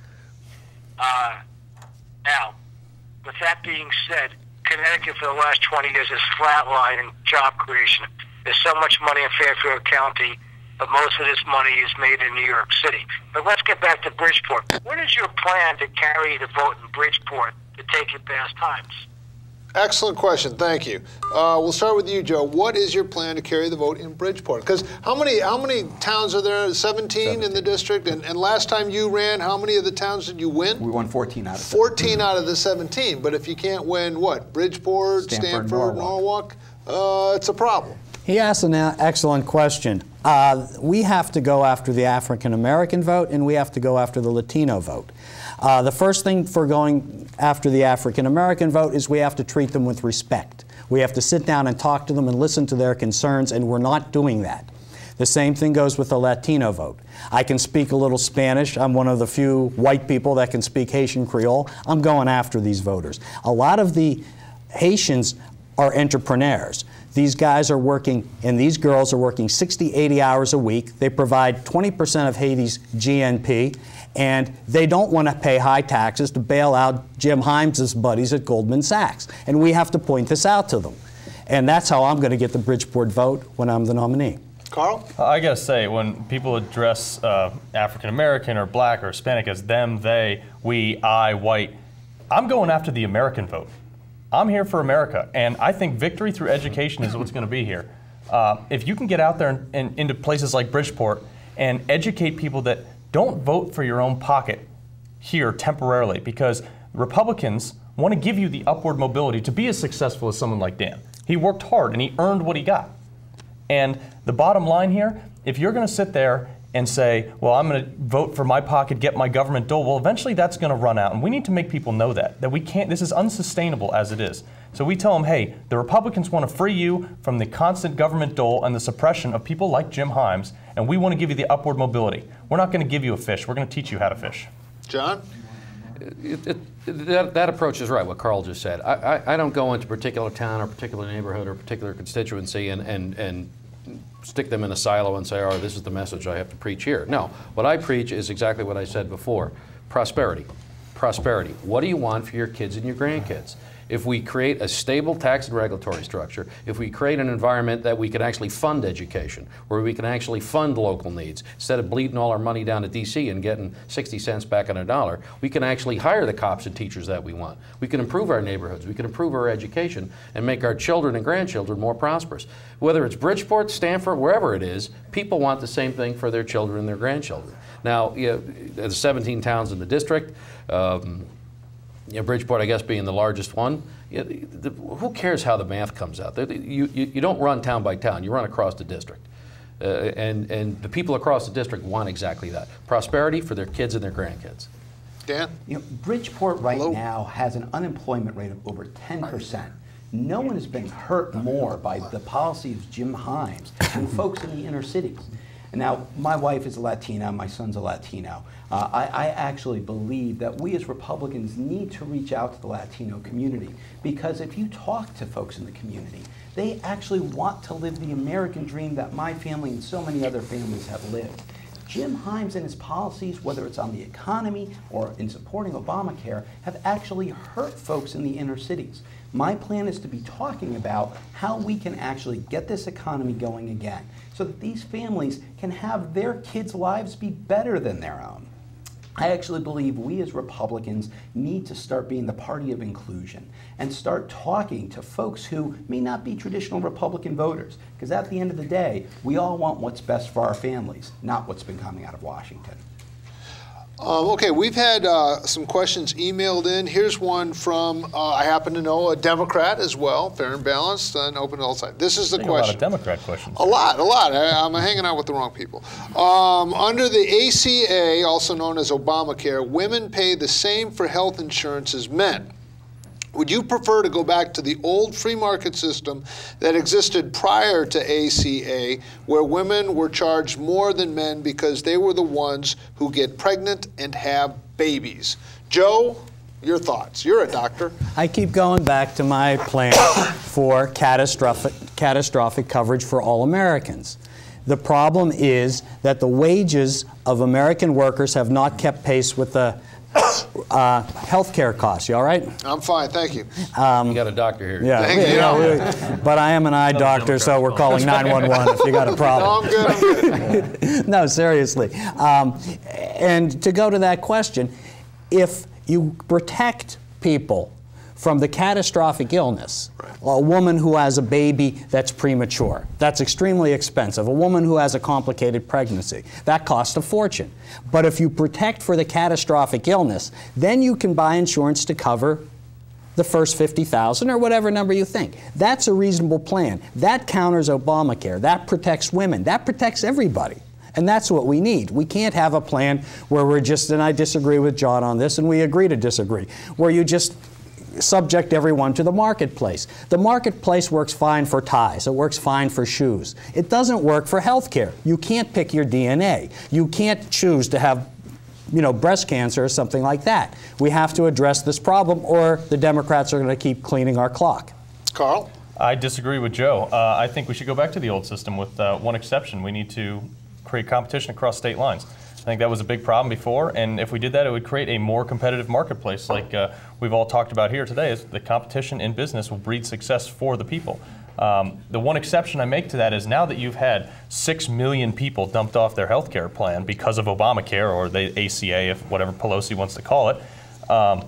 Now, with that being said, Connecticut for the last 20 years has flatlined in job creation. There's so much money in Fairfield County, but most of this money is made in New York City. But let's get back to Bridgeport. What is your plan to carry the vote in Bridgeport to take it past times? Excellent question. Thank you. We'll start with you, Joe. What is your plan to carry the vote in Bridgeport? Because how many towns are there? 17 in the district. And last time you ran, how many of the towns did you win? We won 14 out of 14 out of the 17. But if you can't win, what? Bridgeport, Stamford, Norwalk? It's a problem. He asked an excellent question. We have to go after the African American vote, and we have to go after the Latino vote. The first thing for going after the African American vote is we have to treat them with respect. We have to sit down and talk to them and listen to their concerns, and we're not doing that. The same thing goes with the Latino vote. I can speak a little Spanish. I'm one of the few white people that can speak Haitian Creole. I'm going after these voters. A lot of the Haitians are entrepreneurs. These guys are working, and these girls are working 60, 80 hours a week. They provide 20% of Haiti's GNP, and they don't want to pay high taxes to bail out Jim Himes' buddies at Goldman Sachs. And we have to point this out to them. And that's how I'm going to get the Bridgeport vote when I'm the nominee. Carl? I got to say, when people address African American or black or Hispanic as them, they, we, I, white, I'm going after the American vote. I'm here for America, and I think victory through education is what's going to be here. If you can get out there and into places like Bridgeport and educate people that don't vote for your own pocket here temporarily, because Republicans want to give you the upward mobility to be as successful as someone like Dan. He worked hard and he earned what he got. And the bottom line here, if you're going to sit there and say, well, I'm going to vote for my pocket, get my government dole, well, eventually that's going to run out. And we need to make people know that we can't, this is unsustainable as it is. So we tell them, hey, the Republicans want to free you from the constant government dole and the suppression of people like Jim Himes, and we want to give you the upward mobility. We're not going to give you a fish. We're going to teach you how to fish. John? That approach is right, what Carl just said. I don't go into a particular town or particular neighborhood or particular constituency and stick them in a silo and say, oh, this is the message I have to preach here. No, what I preach is exactly what I said before. Prosperity. Prosperity. What do you want for your kids and your grandkids? If we create a stable tax and regulatory structure, if we create an environment that we can actually fund education, where we can actually fund local needs, instead of bleeding all our money down to D.C. and getting 60 cents back on a dollar, we can actually hire the cops and teachers that we want. We can improve our neighborhoods, we can improve our education, and make our children and grandchildren more prosperous. Whether it's Bridgeport, Stamford, wherever it is, people want the same thing for their children and their grandchildren. Now, there's 17 towns in the district. Bridgeport, I guess, being the largest one. Who cares how the math comes out? You don't run town by town. You run across the district. And the people across the district want exactly that. Prosperity for their kids and their grandkids. Dan? Bridgeport right now has an unemployment rate of over 10%. No one has been hurt more by the policy of Jim Himes than folks in the inner cities. And now, my wife is a Latina, my son's a Latino. I actually believe that we as Republicans need to reach out to the Latino community, because if you talk to folks in the community, they actually want to live the American dream that my family and so many other families have lived. Jim Himes and his policies, whether it's on the economy or in supporting Obamacare, have actually hurt folks in the inner cities. My plan is to be talking about how we can actually get this economy going again, so that these families can have their kids' lives be better than their own. I actually believe we as Republicans need to start being the party of inclusion and start talking to folks who may not be traditional Republican voters, because at the end of the day, we all want what's best for our families, not what's been coming out of Washington. Okay, we've had some questions emailed in. Here's one from, I happen to know, a Democrat as well, fair and balanced, and open to all sides. This is the question. A lot of Democrat questions. A lot. I'm hanging out with the wrong people. Under the ACA, also known as Obamacare, women pay the same for health insurance as men. Would you prefer to go back to the old free market system that existed prior to ACA, where women were charged more than men because they were the ones who get pregnant and have babies? Joe, your thoughts. You're a doctor. I keep going back to my plan for catastrophic coverage for all Americans. The problem is that the wages of American workers have not kept pace with the health care costs. You all right? I'm fine, thank you. You got a doctor here. Yeah, Thank you. but I am an eye doctor, so we're calling 911 if you got a problem. No, I'm good. No, seriously. And to go to that question, if you protect people from the catastrophic illness, a woman who has a baby that's premature, that's extremely expensive. A woman who has a complicated pregnancy, that costs a fortune. But if you protect for the catastrophic illness, then you can buy insurance to cover the first 50,000 or whatever number you think. That's a reasonable plan. That counters Obamacare. That protects women. That protects everybody. And that's what we need. We can't have a plan where we're just, and I disagree with John on this, and we agree to disagree, where you just subject everyone to the marketplace. The marketplace works fine for ties. It works fine for shoes. It doesn't work for health care. You can't pick your DNA. You can't choose to have, breast cancer or something like that. We have to address this problem, or the Democrats are going to keep cleaning our clock. Carl? I disagree with Joe. I think we should go back to the old system with one exception. We need to create competition across state lines. I think that was a big problem before, and if we did that, it would create a more competitive marketplace like we've all talked about here today. Is the competition in business will breed success for the people. The one exception I make to that is now that you've had 6 million people dumped off their health care plan because of Obamacare, or the ACA, if whatever Pelosi wants to call it,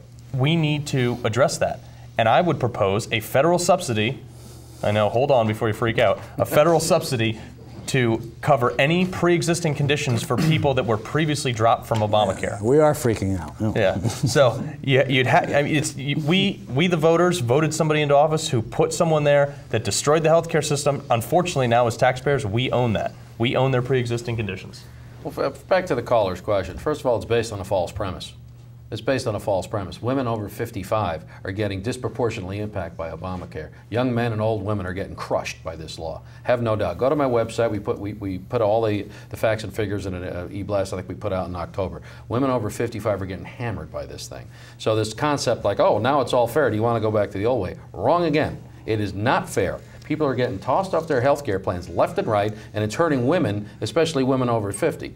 we need to address that. And I would propose a federal subsidy, I know, hold on before you freak out, a federal subsidy to cover any pre-existing conditions for people that were previously dropped from Obamacare. We are freaking out. No. Yeah. So you'd have. I mean, we the voters voted somebody into office who put someone there that destroyed the healthcare system. Unfortunately, now as taxpayers, we own that. We own their pre-existing conditions. Well, back to the caller's question. First of all, it's based on a false premise. It's based on a false premise. Women over 55 are getting disproportionately impacted by Obamacare. Young men and old women are getting crushed by this law. Have no doubt. Go to my website. We put all the facts and figures in an e-blast I think we put out in October. Women over 55 are getting hammered by this thing. So this concept like, oh, now it's all fair. Do you want to go back to the old way? Wrong again. It is not fair. People are getting tossed off their health care plans left and right, and it's hurting women, especially women over 50.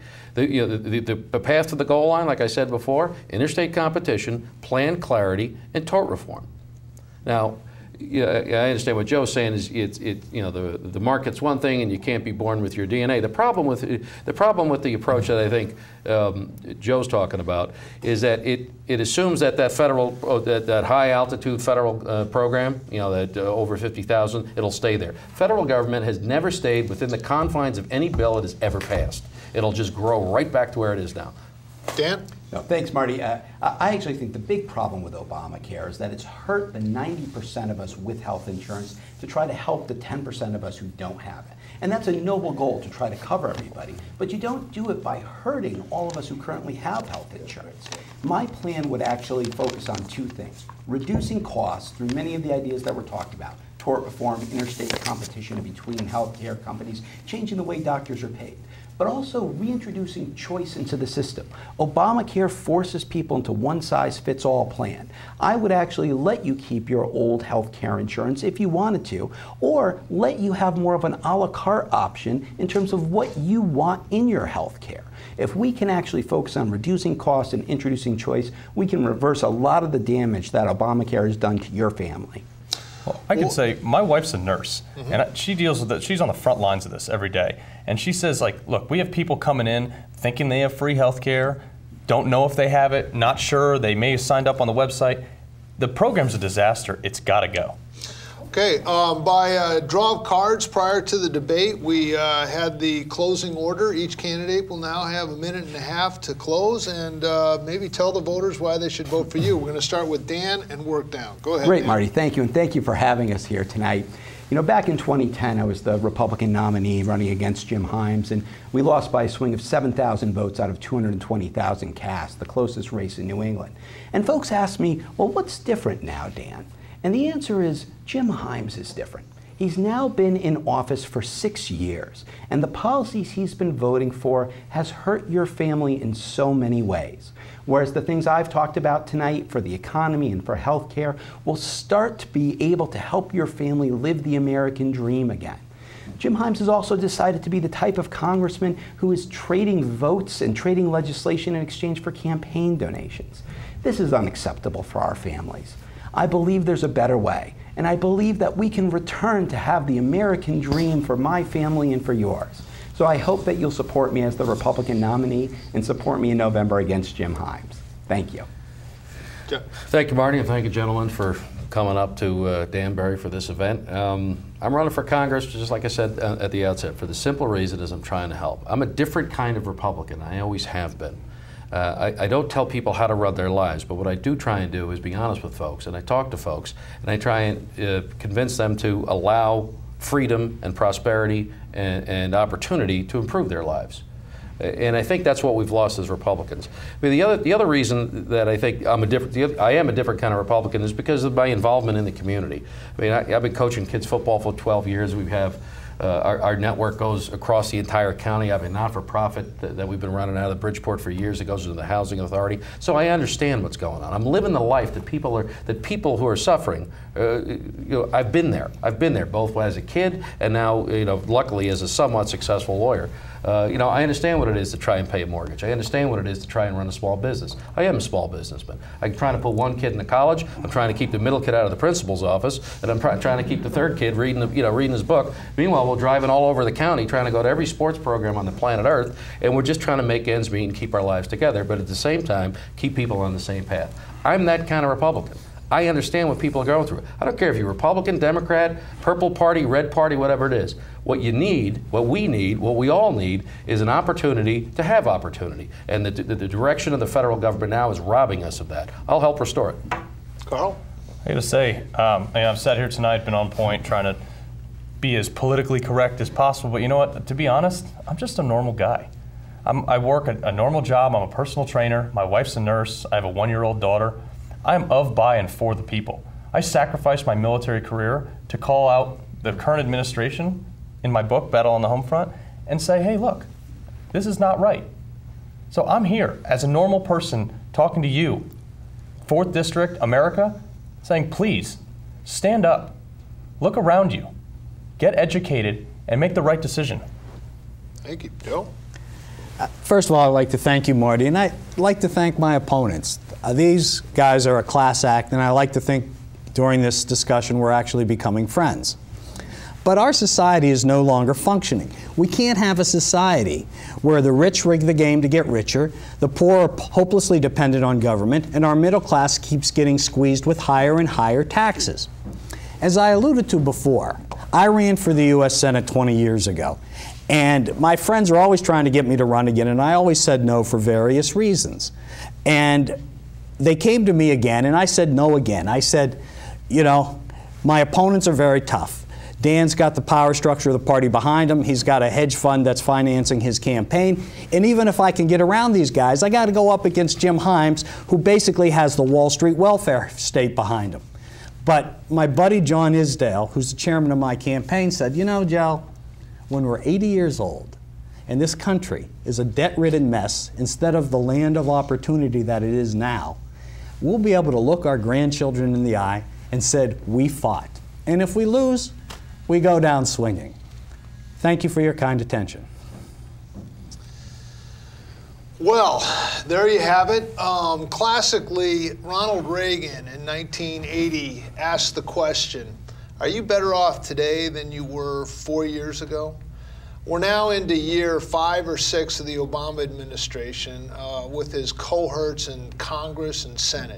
The path to the goal line, like I said before, interstate competition, plan clarity, and tort reform. Now, I understand what Joe's saying is the market's one thing and you can't be born with your DNA. The problem with the approach that I think Joe's talking about is that it assumes that that high altitude federal program, that over 50,000, it'll stay there. Federal government has never stayed within the confines of any bill it has ever passed. It'll just grow right back to where it is now. Dan? No, thanks, Marty. I actually think the big problem with Obamacare is that it's hurt the 90% of us with health insurance to try to help the 10% of us who don't have it. And that's a noble goal, to try to cover everybody. But you don't do it by hurting all of us who currently have health insurance. My plan would actually focus on two things: reducing costs through many of the ideas that were talked about, tort reform, interstate competition between healthcare companies, changing the way doctors are paid, but also reintroducing choice into the system. Obamacare forces people into one-size-fits-all plan. I would actually let you keep your old health care insurance if you wanted to, or let you have more of an a la carte option in terms of what you want in your health care. If we can actually focus on reducing costs and introducing choice, we can reverse a lot of the damage that Obamacare has done to your family. Well, I can say my wife's a nurse, and she deals with it. She's on the front lines of this every day. And she says, like, look, we have people coming in thinking they have free health care, don't know if they have it, not sure, they may have signed up on the website. The program's a disaster. It's got to go. Okay, by draw of cards prior to the debate, we had the closing order. Each candidate will now have a minute and a half to close and maybe tell the voters why they should vote for you. We're going to start with Dan and work down. Go ahead, Great, Dan. Marty. Thank you, and thank you for having us here tonight. You know, back in 2010, I was the Republican nominee running against Jim Himes, and we lost by a swing of 7,000 votes out of 220,000 cast, the closest race in New England. And folks asked me, well, what's different now, Dan? And the answer is Jim Himes is different. He's now been in office for 6 years, and the policies he's been voting for has hurt your family in so many ways. Whereas the things I've talked about tonight for the economy and for health care will start to be able to help your family live the American dream again. Jim Himes has also decided to be the type of congressman who is trading votes and trading legislation in exchange for campaign donations. This is unacceptable for our families. I believe there's a better way, and I believe that we can return to have the American dream for my family and for yours. So I hope that you'll support me as the Republican nominee and support me in November against Jim Himes. Thank you. Thank you, Marty, and thank you, gentlemen, for coming up to Danbury for this event. I'm running for Congress, just like I said at the outset, for the simple reason is I'm trying to help. I'm a different kind of Republican. I always have been. I don't tell people how to run their lives, but what I do try and do is be honest with folks, and I talk to folks, and I try and convince them to allow freedom and prosperity and opportunity to improve their lives. And I think that's what we've lost as Republicans. I mean, the other reason that I think I am a different kind of Republican is because of my involvement in the community. I mean, I've been coaching kids football for 12 years. We have our network goes across the entire county. I have a not-for-profit that we've been running out of Bridgeport for years. It goes to the Housing Authority. So I understand what's going on. I'm living the life that people who are suffering. I've been there. I've been there both as a kid and now, luckily as a somewhat successful lawyer. I understand what it is to try and pay a mortgage. I understand what it is to try and run a small business. I am a small businessman. I'm trying to put one kid into college. I'm trying to keep the middle kid out of the principal's office, and I'm trying to keep the third kid reading his book. Meanwhile, we're driving all over the county trying to go to every sports program on the planet Earth, and we're just trying to make ends meet and keep our lives together, but at the same time, keep people on the same path. I'm that kind of Republican. I understand what people are going through. I don't care if you're Republican, Democrat, Purple Party, Red Party, whatever it is. What you need, what we all need, is an opportunity to have opportunity. And the direction of the federal government now is robbing us of that. I'll help restore it. Carl? I got to say, I've sat here tonight, been on point, trying to be as politically correct as possible. But you know what? To be honest, I'm just a normal guy. I work a normal job. I'm a personal trainer. My wife's a nurse. I have a 1-year-old daughter. I'm of, by, and for the people. I sacrificed my military career to call out the current administration in my book, Battle on the Home Front, and say, hey, look, this is not right. So I'm here as a normal person talking to you, 4th District, America, saying, please, stand up, look around you, get educated, and make the right decision. Thank you. Joe? First of all, I'd like to thank you, Marty, and I'd like to thank my opponents. These guys are a class act, and I like to think during this discussion we're actually becoming friends. But our society is no longer functioning. We can't have a society where the rich rig the game to get richer, the poor are hopelessly dependent on government, and our middle class keeps getting squeezed with higher and higher taxes. As I alluded to before, I ran for the U.S. Senate 20 years ago. And my friends are always trying to get me to run again, and I always said no for various reasons. And they came to me again, and I said no again. I said, my opponents are very tough. Dan's got the power structure of the party behind him. He's got a hedge fund that's financing his campaign. And even if I can get around these guys, I got to go up against Jim Himes, who basically has the Wall Street welfare state behind him. But my buddy John Isdale, who's the chairman of my campaign, said, Joe, when we're 80 years old and this country is a debt-ridden mess instead of the land of opportunity that it is now, we'll be able to look our grandchildren in the eye and said, we fought. And if we lose, we go down swinging. Thank you for your kind attention. Well, there you have it. Classically, Ronald Reagan in 1980 asked the question, are you better off today than you were 4 years ago? We're now into year 5 or 6 of the Obama administration with his cohorts in Congress and Senate.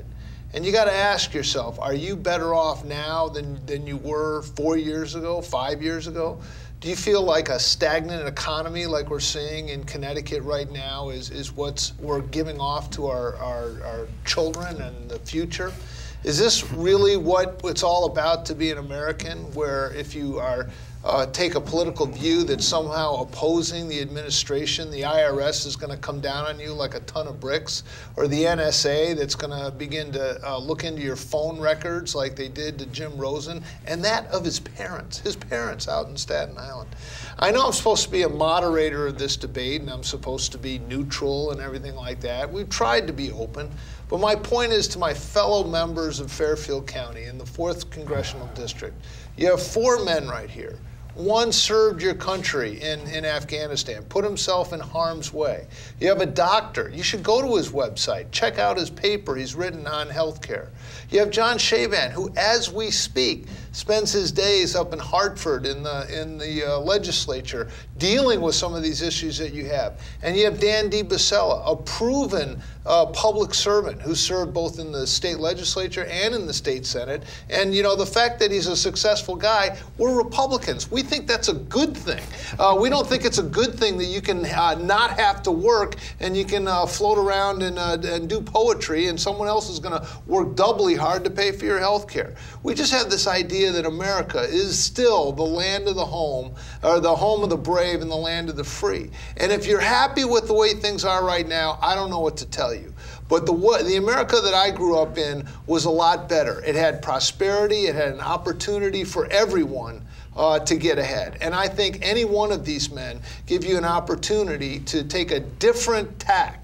And you got to ask yourself, are you better off now than you were 4 years ago, 5 years ago? Do you feel like a stagnant economy like we're seeing in Connecticut right now is what we're giving off to our children and the future? Is this really what it's all about to be an American, where if you are take a political view that's somehow opposing the administration, the IRS is going to come down on you like a ton of bricks, or the NSA that's going to begin to look into your phone records like they did to Jim Rosen, and that of his parents out in Staten Island. I know I'm supposed to be a moderator of this debate, and I'm supposed to be neutral and everything like that. We've tried to be open, but my point is to my fellow members of Fairfield County in the 4th Congressional District. You have 4 men right here. One served your country in Afghanistan, put himself in harm's way. You have a doctor. You should go to his website, check out his paper he's written on healthcare. You have John Shabin, who, as we speak, spends his days up in Hartford in the legislature dealing with some of these issues that you have. And you have Dan Debicella, a proven public servant who served both in the state legislature and in the state Senate. And, you know, the fact that he's a successful guy, we're Republicans. We think that's a good thing. We don't think it's a good thing that you can not have to work and you can float around and do poetry and someone else is going to work doubly hard to pay for your health care. We just have this idea that America is still the land of the home, or the home of the brave and the land of the free. And if you're happy with the way things are right now, I don't know what to tell you. But the America that I grew up in was a lot better. It had prosperity, it had an opportunity for everyone to get ahead. And I think any one of these men give you an opportunity to take a different tact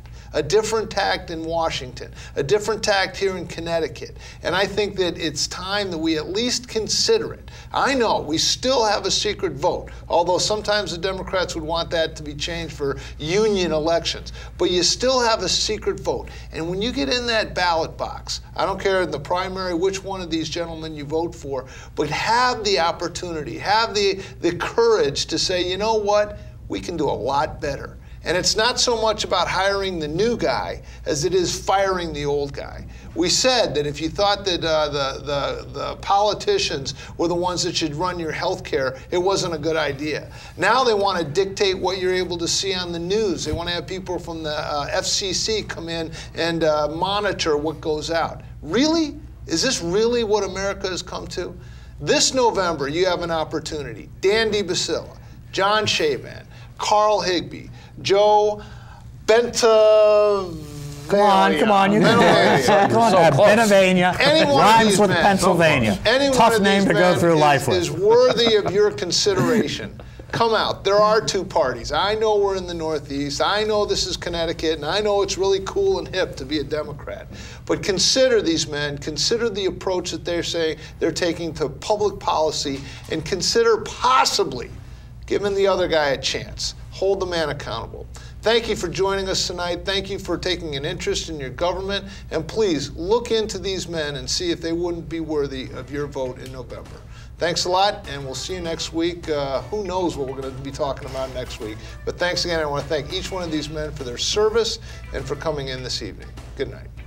in Washington, a different tact here in Connecticut. And I think that it's time that we at least consider it. I know we still have a secret vote, although sometimes the Democrats would want that to be changed for union elections. But you still have a secret vote. And when you get in that ballot box, I don't care in the primary which one of these gentlemen you vote for, but have the opportunity, have the courage to say, you know what, we can do a lot better. And it's not so much about hiring the new guy as it is firing the old guy. We said that if you thought that the politicians were the ones that should run your health care, it wasn't a good idea. Now they want to dictate what you're able to see on the news. They want to have people from the FCC come in and monitor what goes out. Really? Is this really what America has come to? This November, you have an opportunity. Dan Debicella, John Shabin, Carl Higbe, Joe Bentivegna. Come on, you can do it. Come on, Bentivegna rhymes with Pennsylvania. Tough name to go through life with. Is worthy of your consideration. Come out. There are 2 parties. I know we're in the Northeast. I know this is Connecticut, and I know it's really cool and hip to be a Democrat. But consider these men. Consider the approach that they're saying they're taking to public policy, and consider possibly giving the other guy a chance. Hold the man accountable. Thank you for joining us tonight. Thank you for taking an interest in your government. And please look into these men and see if they wouldn't be worthy of your vote in November. Thanks a lot, and we'll see you next week. Who knows what we're going to be talking about next week. But thanks again. I want to thank each one of these men for their service and for coming in this evening. Good night.